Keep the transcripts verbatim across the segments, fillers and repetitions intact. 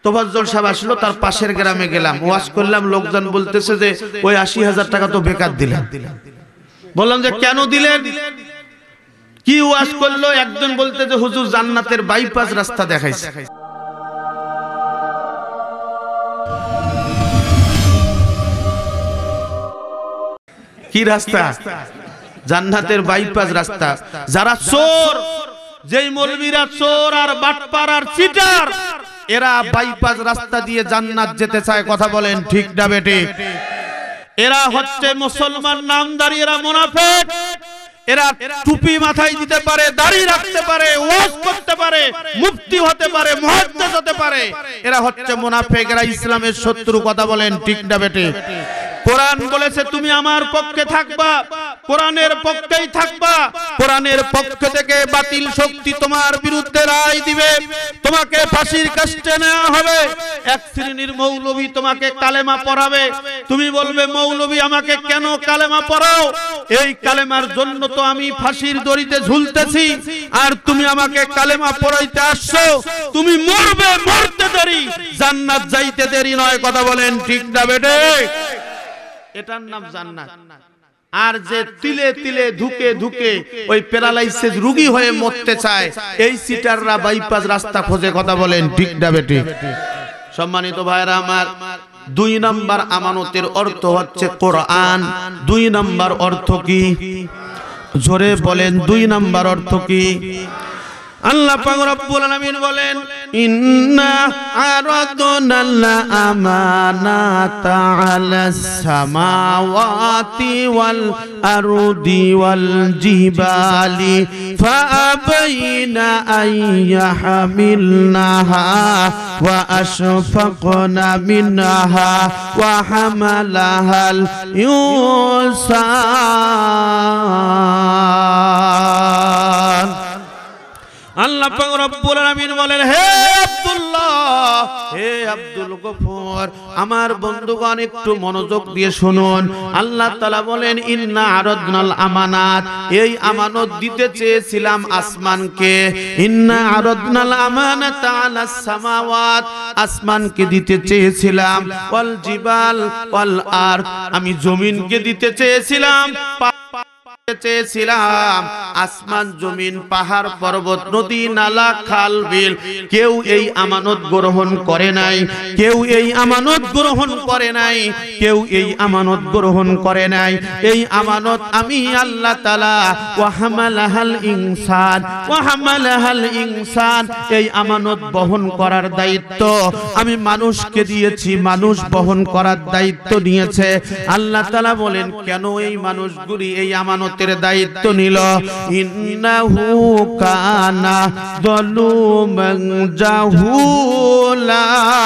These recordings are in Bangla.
তোফাজ্জল সাহেব আসলো, তার পাশের গ্রামে গেলাম, ওয়াজ করলাম, লোকজন বলতেছে যে ওই আশি হাজার টাকা তো বেকার দিলেন। বললাম যে কেন দিলেন, কি ওয়াজ করলো? একজন বলতে যে হুজুর জান্নাতের বাইপাস রাস্তা দেখাইছে। কি রাস্তা? জান্নাতের বাইপাস রাস্তা। যারা চোর, যেই মৌলবীরা চোর আর বাটপার আর চিটার, এরা বাইপাস রাস্তা দিয়ে জান্নাত যেতে চায়। কথা বলেন ঠিক না বেটে? এরা হচ্ছে মুসলমান নামধারী, এরা মুনাফিক। এরা টুপি মাথায় দিতে পারে, দাড়ি রাখতে পারে, ওয়াজ করতে পারে, মুফতি হতে পারে, মুহাদ্দিস হতে পারে, এরা হচ্ছে মুনাফিক, এরা ইসলামের শত্রু। কথা বলেন ঠিক না বেটে? কোরআন বলেছে তুমি আমার পক্ষে থাকবা, কোরআনের পক্ষেই থাকবা। কোরআনের পক্ষ থেকে বাতিল শক্তি তোমার বিরুদ্ধে রায় দিবে, তোমাকে ফাঁসির কাস্টে নেওয়া হবে। এক শ্রেণীর মৌলবী তোমাকে কালেমা পড়াবে, তুমি বলবে মৌলবী আমাকে কেন কালেমা পড়াও? এই কালেমার জন্য তো আমি ফাঁসির দড়িতে ঝুলতেছি, আর তুমি আমাকে কালেমা পড়াইতে আসছো। তুমি মরবে, মরতে দেরি, জান্নাত যাইতে দেরি নয়। কথা বলেন ঠিক না বেটে? এটার নাম জান্নাত। আর যে তিলে তিলে ধুকে ধুকে ওই প্যারালাইসিস রোগী হয়ে মরতে চায়, এই সিটাররা বাইপাস রাস্তা খোঁজে। কথা বলেন ঠিক না বেটে? সম্মানিত ভাইরা আমার, দুই নাম্বার আমানতের অর্থ হচ্ছে কোরআন। দুই নাম্বার অর্থ কি? জোরে বলেন, দুই নাম্বার অর্থ কি? আল্লাহ পাক রব্বুল আলামিন বলেন, ইন্না আরাদনাল আমানাতা আলাস সামাওয়াতি ওয়াল আরদি ওয়াল জিবালি ফাআবাইনা আইয়াহমিলনাহা ওয়া আশফাকনা মিনহা ওয়া হামালাহাল ইনসান। আল্লাহ পাক রব্বুল আলামিন বলেন, হে আব্দুল্লাহ, হে আব্দুল গফুর, আমার বন্ধুগণ একটু মনোযোগ দিয়ে শুনুন। আল্লাহ তাআলা বলেন, ইন্না আরাদনাল আমানাত, এই আমানত দিতে চেয়েছিলাম আসমানকে। ইন্না আরাদনাল আমানাতা আলাস সামাওয়াত, আসমানকে দিতে চেয়েছিলাম। ওয়াল জিবাল ওয়াল আরদ, আমি জমিনকে দিতে চেয়েছিলাম, চেয়েছিলাম। আসমান, জমিন, পাহাড়, পর্বত, নদী, নালা, খাল, বিল, কেউ এই আমানত গ্রহণ করে নাই, কেউ এই আমানত গ্রহণ করে নাই, কেউ এই আমানত গ্রহণ করে নাই। এই আমানত আমি আল্লাহ তাআলা, ওয়া হামালাহাল ইনসান, ওয়া হামালাহাল ইনসান, এই আমানত বহন করার দায়িত্ব আমি মানুষকে দিয়েছি, মানুষ বহন করার দায়িত্ব নিয়েছে। আল্লাহ তাআলা বলেন, কেন এই মানুষগুলি এই আমানত দায়িত্ব নিল? ইন্নাহু কানা যালুমান জাহুলা,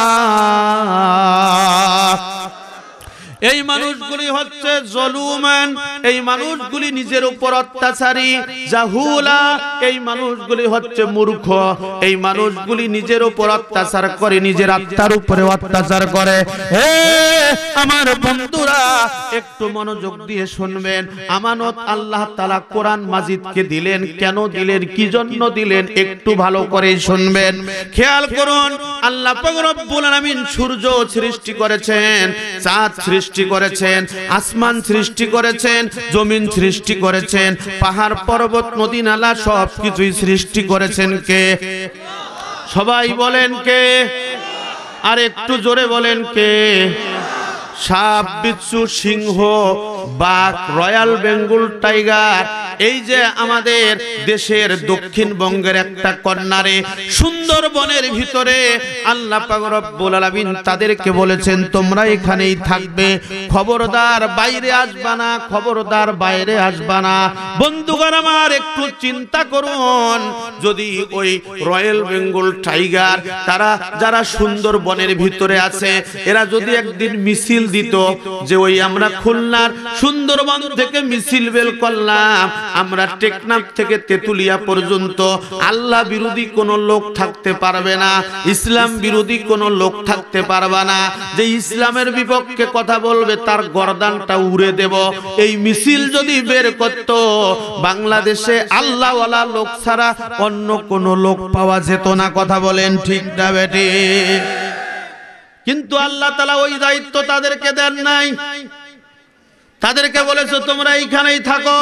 এই মানুষগুলি হচ্ছে জলুমান, এই মানুষগুলি নিজের উপর অত্যাচারী। জাহুলা, এই মানুষগুলি হচ্ছে মূর্খ, এই মানুষগুলি নিজের উপর অত্যাচার করে, নিজের আত্মার উপরে অত্যাচার করে। হে আমার বন্ধুরা, একটু মনোযোগ দিয়ে শুনবেন। আমানত আল্লাহ তাআলা কোরআন মাজিদকে দিলেন, কেন দিলেন, কি জন্য দিলেন, একটু ভালো করে শুনবেন, খেয়াল করুন। আল্লাহ পাক রব্বুল আলামিন সূর্য সৃষ্টি করেছেন, চাঁদ সৃষ্টি করেছেন, আসমান সৃষ্টি করেছেন, জমিন সৃষ্টি করেছেন, পাহাড়, পর্বত, নদী, নালা সব কিছুই সৃষ্টি করেছেন কে? সবাই বলেন কে? আর একটু জোরে বলেন কে? সাপ, বিচ্ছু, সিংহ, বাঘ, রয়্যাল বেঙ্গল টাইগার, এই যে আমাদের দেশের দক্ষিণবঙ্গের একটা কর্নারে সুন্দরবনের ভিতরে আল্লাহ পাক রব্বুল আলামিন তাদেরকে বলেছেন, তোমরা এখানেই থাকবে, খবরদার বাইরে আসবা না, খবরদার বাইরে আসবা না। বন্ধুগণ আমার, একটু চিন্তা করুন, যদি ওই রয়্যাল বেঙ্গল টাইগার, তারা যারা সুন্দরবনের ভিতরে আছে, এরা যদি একদিন মিছিল দিত যে ওই আমরা খুলনার সুন্দরবন থেকে মিছিল বের করলাম, আমরা টেকনাফ থেকে তেতুলিয়া পর্যন্ত, আল্লাহ বিরোধী কোন লোক থাকতে পারবে না, ইসলাম বিরোধী কোন লোক থাকতে পারবে না। যে ইসলামের বিপক্ষে কথা বলবে তার গর্দানটা উড়ে দেব। এই মিছিল যদি বের করত, বাংলাদেশে আল্লাহওয়ালা লোক ছাড়া অন্য কোন লোক পাওয়া যেত না। কথা বলেন ঠিক না বেটি? কিন্তু আল্লাহ তাআলা ওই দায়িত্ব তাদেরকে দেন নাই। তাদেরকে বলেছে তোমরা এইখানেই থাকো,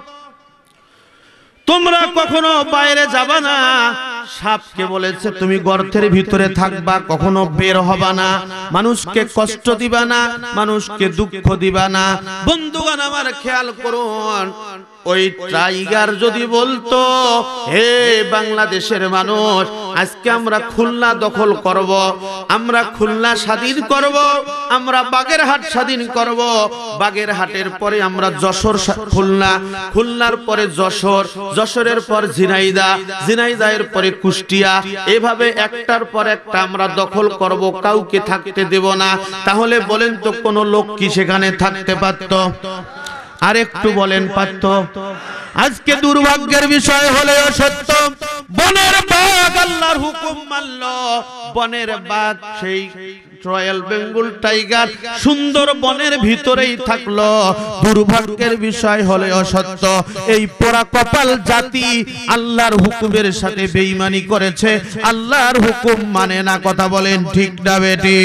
তোমরা কখনো বাইরে যাবা না। সাপকে বলেছে তুমি গর্তের ভিতরে থাকবা, কখনো বের হবা না, মানুষকে কষ্ট দিবা না, মানুষকে দুঃখ দিবা না। বন্ধুগণ আমার খেয়াল করুন, ওই টাইগার যদি বলতো হে বাংলাদেশের মানুষ, আজকে আমরা খুলনা দখল করব, আমরা খুলনা স্বাধীন করব, আমরা বাগেরহাট স্বাধীন করব, বাগেরহাটের পরে আমরা যশোর, খুলনা, খুলনার পরে যশোর, যশোরের পর ঝিনাইদহ, ঝিনাইদহের পরে কুষ্টিয়া, এভাবে একটার পর একটা আমরা দখল করব, কাউকে থাকতে দেব না। তাহলে বলেন তো কোন লোক কি সেখানে থাকতে পারত? আর একটু বলেন পারত? আজকে দুর্ভাগ্যের বিষয় হলেও সত্য, বনের বাঘ আল্লাহর হুকুম মানল, বনের বাঘ সেই রয়্যাল বেঙ্গল টাইগার সুন্দর বনের ভিতরেই থাকলো। দুর্ভাগ্যের বিষয় হলেও সত্য, এই পোড়া কপাল জাতি আল্লাহর হুকুমের সাথে বেঈমানি করেছে, আল্লাহর হুকুম মানে না। কথা বলেন ঠিক না বেটি?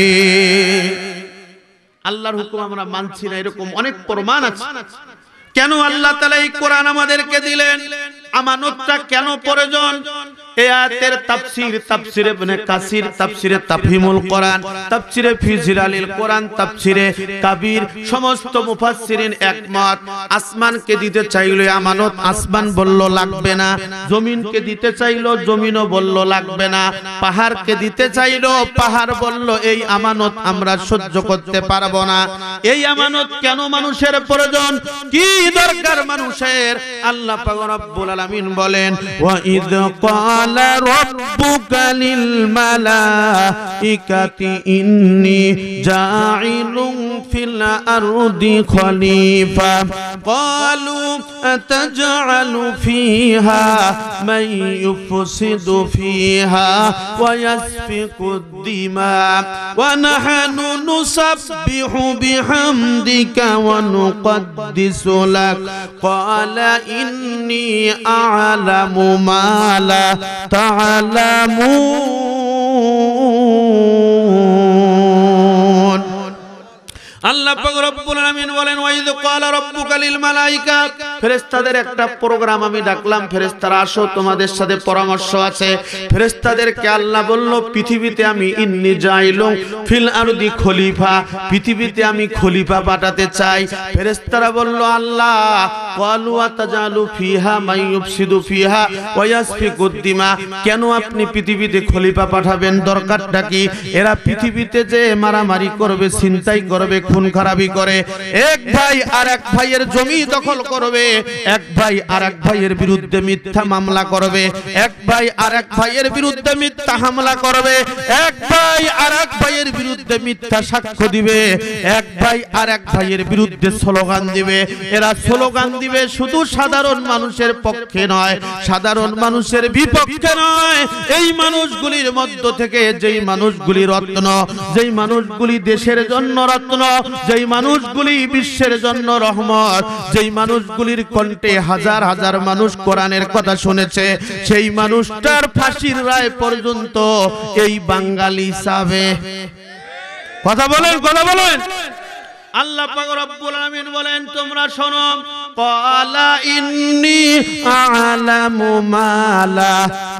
আল্লাহর হুকুম আমরা মানছি না, এরকম অনেক প্রমাণ আছে। কেন আল্লাহ তাআলা এই কোরআন আমাদেরকে দিলেন? আমানতটা কেন প্রয়োজন? এই আয়াতের তাফসীর, তাফসীরে ইবনে কাসির, তাফসীরে তাফহিমুল কোরআন, তাফসীরে ফি জিলালিল কোরআন, তাফসীরে কাবীর, সমস্ত মুফাসসিরিন একমত। আসমানকে দিতে চাইলো আমানত, আসমান বলল লাগবে না। জমিনকে দিতে চাইলো, জমিনও বলল লাগবে না। পাহাড়কে দিতে চাইলো, পাহাড় বলল এই আমানত আমরা সহ্য করতে পারবো না। এই আমানত কেন মানুষের প্রয়োজন? কি দরকার মানুষের? আল্লাহ পাক রব্বুল আলামিন বলেন, ওয়া ইয ক্বালা রাব্বুকা লিল মালাইকাতি ইন্নী জাঈলুন ফিল আরদি খলিফা ক্বালু আতাজআলু ফিহা মান ইউফসিদু ফিহা ওয়া ইয়াসফিকুদ দিমা ওয়া নাহনু নুসাব্বিহু বিহামদিকা ওয়া নুকদ্দিসু লাক ক্বালা ইন্নী আ'লামু মা লা তা'লামুন। আল্লাহ পাক রব্বুল আলামিন বলেন, ওয়া ইয ক্বালা রাব্বুকা লিল মালাইকা, ফেরেশতাদের একটা প্রোগ্রাম আমি ডাকলাম, ফেরেশতারা আসো, তোমাদের সাথে পরামর্শ আছে। ফেরেশতাদেরকে আল্লাহ বলল, পৃথিবীতে আমি ইন্নী জাইলুন ফিল আরদি খলিফা, পৃথিবীতে আমি খলিফা পাঠাতে চাই। ফেরেশতারা বলল, আল্লাহ, ক্বালু আতাজালু ফিহা মান ইউফসিদু ফিহা ওয়া ইয়াসফিকুদ দিমা, কেন আপনি পৃথিবীতে খলিফা পাঠাবেন? দরকারটা কি? এরা পৃথিবীতে যে মারামারি করবে, ছিনতাই করবে, খুন খারাপি করে, এক ভাই আর এক ভাইয়ের জমি দখল করবে, এক ভাই আর এক ভাইয়ের বিরুদ্ধে মিথ্যা মামলা করবে, এক ভাই আর এক ভাইয়ের বিরুদ্ধে মিথ্যা হামলা করবে, এক ভাই আর এক ভাইয়ের বিরুদ্ধে মিথ্যা সাক্ষ্য দিবে, এক ভাই আর এক ভাইয়ের বিরুদ্ধে স্লোগান দিবে। এরা স্লোগান দিবে শুধু সাধারণ মানুষের পক্ষে নয়, সাধারণ মানুষের বিপক্ষে নয়। এই মানুষগুলির মধ্য থেকে যেই মানুষগুলি রত্ন, যেই মানুষগুলি দেশের জন্য রত্ন, যেই মানুষগুলি বিশ্বের জন্য রহমত, যেই মানুষগুলির কণ্ঠে হাজার হাজার মানুষ কোরআনের কথা শুনেছে, সেই মানুষটার ফাঁসির রায় পর্যন্ত এই বাঙালি সাবে। কথা বলেন, কথা বলেন। আল্লাহ পাক রব্বুল আলামিন বলেন, তোমরা শোনো, ক্বালা ইন্নী আ'লামু মা লা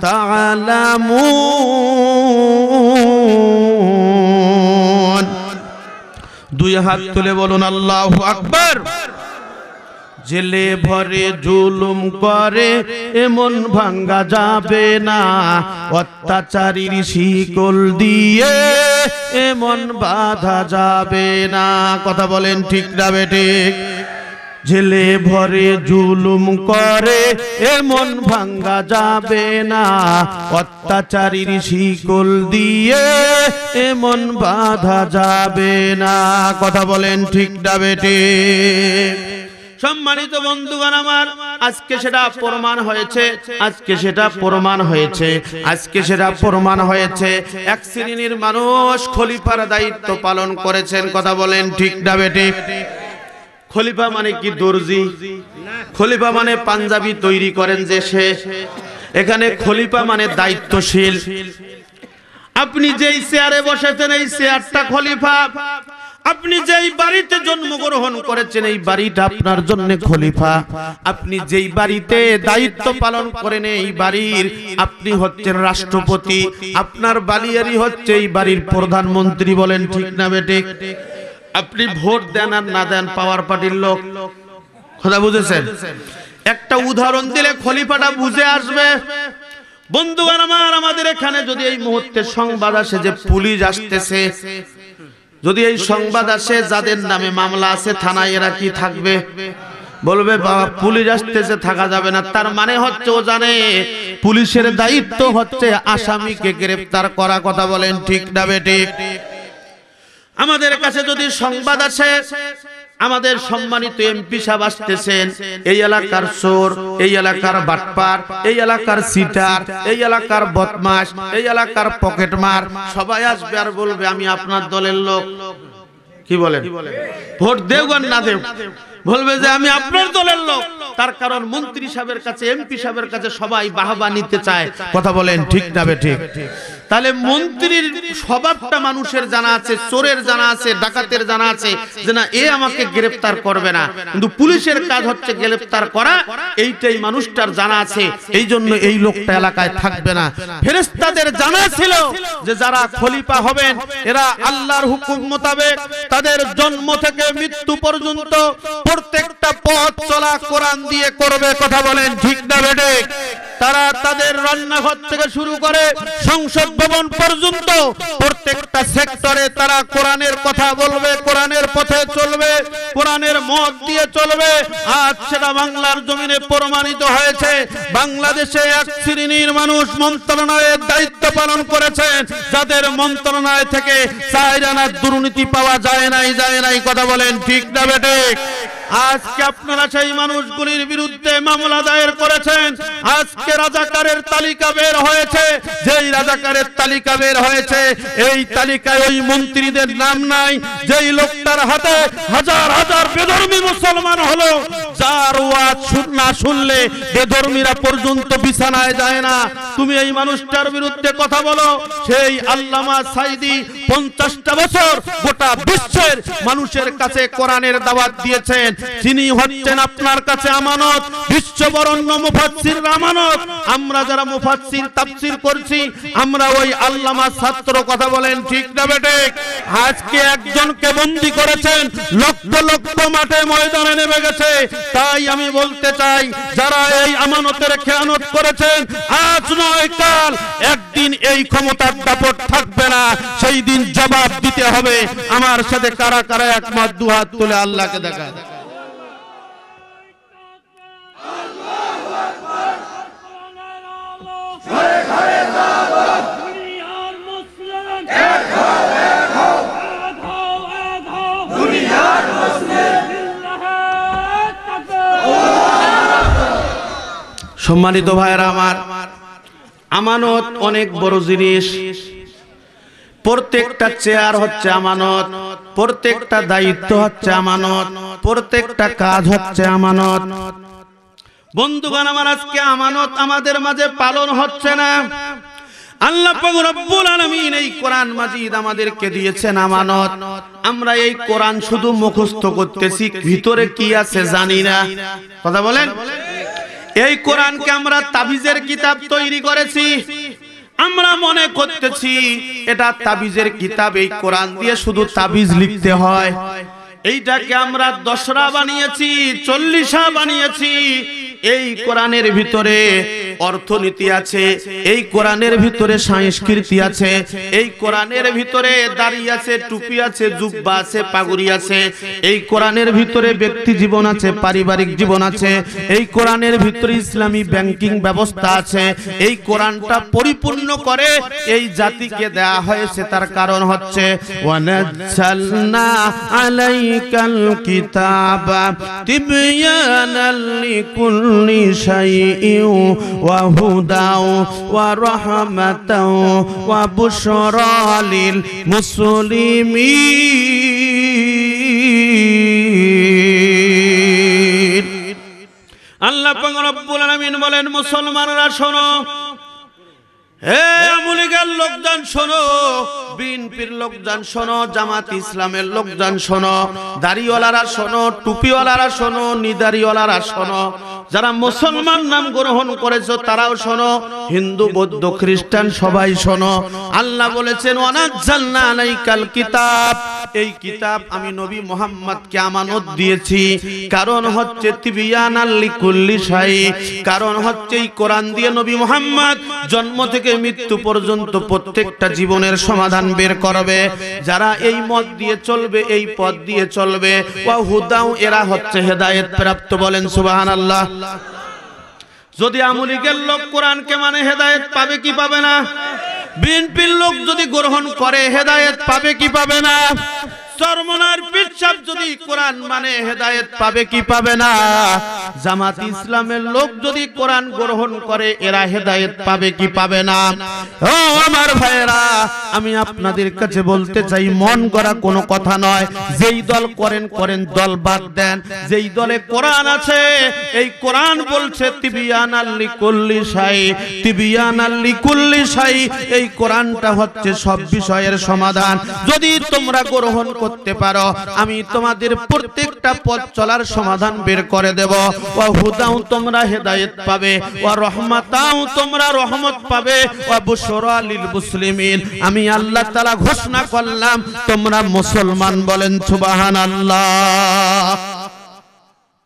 তা'লামুন। দুই হাত তুলে বলুন আল্লাহু আকবার। জেলে ভরে জুলুম করে এমন ভাঙ্গা যাবে না, অত্যাচারীর শিকল দিয়ে এমন বাঁধা যাবে না। কথা বলেন ঠিক না বেঠিক? জেলে ভরে জুলুম করে এমন ভাঙ্গা যাবে না, অত্যাচারীর শিকল দিয়ে এমন বাঁধা যাবে না। কথা বলেন ঠিক না বেঠিক? সম্মানিত বন্ধুগণ আমার, আজকে সেটা প্রমাণ হয়েছে, আজকে সেটা প্রমাণ হয়েছে, আজকে সেটা প্রমাণ হয়েছে। এক শ্রেণীর মানুষ খলিফার দায়িত্ব পালন করেছেন। কথা বলেন ঠিক না বেঠিক? খলিফা মানে কি দর্জি? খলিফা মানে পাঞ্জাবি তৈরি করেন যে সে। এখানে খলিফা মানে দায়িত্বশীল। আপনি যেই চেয়ারে বসেছেন এই চেয়ারটা খলিফা, আপনি যেই বাড়িতে জন্মগ্রহণ করেছেন এই বাড়িটা আপনার জন্য খলিফা, আপনি যেই বাড়িতে দায়িত্ব পালন করেন এই বাড়ির আপনি হচ্ছেন রাষ্ট্রপতি, আপনার বালিয়ারি হচ্ছে এই বাড়ির প্রধানমন্ত্রী। বলেন ঠিক না বেঠিক? আপনি ভোট দেন আর না দেন পাওয়ার পার্টির লোক, কথা বুঝেছেন? একটা উদাহরণ দিলে খলিফাটা বুঝে আসবে। বন্ধুগণ আমার, আমাদের এখানে যদি এই মুহূর্তে সংবাদ আসে যে পুলিশ আসতেছে, যদি এই সংবাদ আসে যাদের নামে মামলা আছে থানায়, এরা কি থাকবে? বলবে বাবা পুলিশ আসতেছে, থাকা যাবে না। তার মানে হচ্ছে ও জানে পুলিশের দায়িত্ব হচ্ছে আসামিকে গ্রেফতার করা। কথা বলেন ঠিক না বেঠিক? আমাদের কাছে যদি সংবাদ আসে আমাদের সম্মানিত এমপি সাহেব আসতেছেন, এই এলাকার চোর, এই এলাকার বাটপার, এই এলাকার সিটার, এই এলাকার বদমাশ, এই এলাকার পকেটমার, সবাই আসবে আর বলবে আমি আপনার দলের লোক। কি বলেন? ভোট দেও আর না দেও, বলবে যে আমি আপনার দলের লোক। তার কারণ মন্ত্রী সাহেবের কাছে, এমপি সাহেবের কাছে সবাই বাহবা নিতে চায়। কথা বলেন ঠিক না বেঠিক? তাহলে মন্ত্রীর স্বভাবটা মানুষের জানা আছে, চোরের জানা আছে, ডাকাতের জানা আছে যে না এ আমাকে গ্রেফতার করবে না, কিন্তু পুলিশের কাজ হচ্ছে গ্রেফতার করা, এইটাই মানুষটার জানা আছে। এই জন্য এই লোকটা এলাকায় থাকবে না। ফেরেশতাদের জানা ছিল যে যারা খলিফা হবেন এরা আল্লাহর হুকুম মোতাবেক তাদের জন্ম থেকে মৃত্যু পর্যন্ত প্রত্যেকটা পথ চলা কোরআন দিয়ে করবে। কথা বলেন ঠিক না বেঠিক? তারা তাদের রান্নাঘর থেকে শুরু করে সংসদ ভবন পর্যন্ত প্রত্যেকটা সেক্টরে তারা কোরআনের কথা বলবে, কোরআনের পথে চলবে, কোরআনের মত দিয়ে চলবে। আজ সেটা বাংলার জমিনে প্রমাণিত হয়েছে। বাংলাদেশে এক শ্রেণীর মানুষ মন্ত্রণালয়ের দায়িত্ব পালন করেছেন, যাদের মন্ত্রণালয় থেকে চার আনা দুর্নীতি পাওয়া যায় নাই, যায় নাই। কথা বলেন ঠিক না বেঠিক? আজকে আপনারা সেই মানুষগুলির বিরুদ্ধে মামলা দায়ের করেছেন। আজকে রাজাকারের তালিকা বের হয়েছে, যেই রাজাকারের তালিকা বের হয়েছে এই তালিকায় ওই মন্ত্রীদের নাম নাই। যেই লোকটার হাতে হাজার হাজার বেধর্মী মুসলমান হলো, যার ওয়াজ না শুনলে বেধর্মীরা পর্যন্ত বিছানায় যায় না। তুমি এই মানুষটার বিরুদ্ধে কথা বলো। সেই আল্লামা সাইদি পঞ্চাশটা বছর গোটা বিশ্বের মানুষের কাছে কোরআনের দাওয়াত দিয়েছেন। যিনি হচ্ছেন আপনার কাছে আমানত, বিশ্ববরণ্য মুফাসসির আমানত। আমরা যারা মুফাসসির তাফসীর করছি আমরা ওই আল্লামা ছাত্র। কথা বলেন ঠিক না বেঠিক? আজকে একজনকে বন্দী করেছেন, লক্ষ লক্ষ মাঠে ময়দানে নেমে গেছে। তাই আমি বলতে চাই যারা এই আমানতের খেয়ানত করেছেন, আজ নয় কাল একদিন এই ক্ষমতার দাপট থাকবে না, সেই দিন জবাব দিতে হবে। আমার সাথে কারা কারা একমত দুহাত তুলে আল্লাহকে দেখা। সম্মানিত ভাইরা আমার, আমানত অনেক বড় জিনিস। প্রত্যেকটা চেয়ার হচ্ছে আমানত, প্রত্যেকটা দায়িত্ব হচ্ছে আমানত, প্রত্যেকটা কাজ হচ্ছে আমানত। বন্ধুগণ আমার, আজকে আমানত আমাদের মাঝে পালন হচ্ছে না। আল্লাহ পাক রব্বুল আলামিন এই কোরআন মাজিদ আমাদেরকে দিয়েছেন আমানত। আমরা এই কোরআন শুধু মুখস্থ করতেছি, ভিতরে কি আছে জানি না। কথা বলেন? এই কোরআনকে আমরা তাবিজের কিতাব তৈরি করেছি। আমরা মনে করতেছি এটা তাবিজের কিতাব, এই কোরআন দিয়ে শুধু তাবিজ লিখতে হয়। এইটাকে আমরা দশরা বানিয়েছি, চল্লিশা বানিয়েছি। এই কোরআনের ভিতরে অর্থনীতি আছে, এই কোরআনের ভিতরে সংস্কৃতি আছে, এই কোরআনের ভিতরে দাড়ি আছে, টুপি আছে, জুব্বা আছে, পাগড়ি আছে। এই কোরআনের ভিতরে ব্যক্তি জীবন আছে, পারিবারিক জীবন আছে। এই কোরআনের ভিতরে ইসলামী ব্যাংকিং ব্যবস্থা আছে। এই কোরআনটা পরিপূর্ণ করে এই জাতিকে দেয়া হয়েছে। তার কারণ হচ্ছে ওয়ানাজ্জালনা আলাইকাল কিতাবা তিবয়ানাল লিকুল্লি শাইইন ওয়া হুদাও ওয়া রাহমাতাও ওয়া বুশরা লিল মুসলিমিন। আল্লাহ পাক রব্বুল আলামিন বলেন, মুসলমানরা শোনো, হে আমলিগের লোকজন শোনো, বিএনপির লোকজন শোনো, জামাত ইসলামের লোকজন শোনো, দাড়িওয়ালারা শোনো, টুপিওয়ালারা শোনো, নিদারিওয়ালারা শোনো, যারা মুসলমান নাম গ্রহণ করেছো তারাও শোনো, হিন্দু বৌদ্ধ খ্রিস্টান সবাই শোনো। আল্লাহ বলেছেন ওয়ানাজ্জালনা আলাইকাল কিতাব, এই কিতাব আমি নবী মুহাম্মদকে আমানত দিয়েছি। কারণ হচ্ছে তিবিয়ানাল লিকুল্লি শাই, কারণ হচ্ছে এই কোরআন দিয়ে নবী মুহাম্মদ জন্ম থেকে মৃত্যু পর্যন্ত প্রত্যেকটা জীবনের সমাধান বের করবে। যারা এই মত দিয়ে চলবে, এই পথ দিয়ে চলবে, ওয়া হুদাউ, এরা হচ্ছে হেদায়েত প্রাপ্ত। বলেন সুবহানাল্লাহ। যদি আমলিগের লোক কোরআনকে মানে হেদায়েত পাবে কি পাবে না? বিএনপির লোক যদি গ্রহণ করে হেদায়েত পাবে কি পাবে না? চরমনার পিচ্ছাপ যদি কোরআন মানে হেদায়েত পাবে কি পাবে না? জামাত ইসলামের লোক যদি কোরআন গ্রহণ করে এরা হেদায়েত পাবে কি পাবে না? ও আমার ভাইরা, আমি আপনাদের কাছে বলতে চাই, মন গড়া কোনো কথা নয়। যেই দল করেন করেন, দল বাদ দেন। যেই দলে কোরআন আছে, এই কোরআন বলছে তিবিয়ানাল লিকুল্লি শাই, তিবিয়ানাল লিকুল্লি শাই, এই কোরআনটা হচ্ছে সব বিষয়ের সমাধান। যদি তোমরা গ্রহণ করতে পারো, আমি তোমাদের প্রত্যেকটা পথ চলার সমাধান বের করে দেব। ওয়া হুদাউ, তোমরা হেদায়েত পাবে, ওয়া রহমাতাউ, তোমরা রহমত পাবে, ওয়া বুশরা লিল মুসলিমিন, আমি আল্লাহ তাআলা ঘোষণা করলাম তোমরা মুসলমান। বলেন সুবহানাল্লাহ।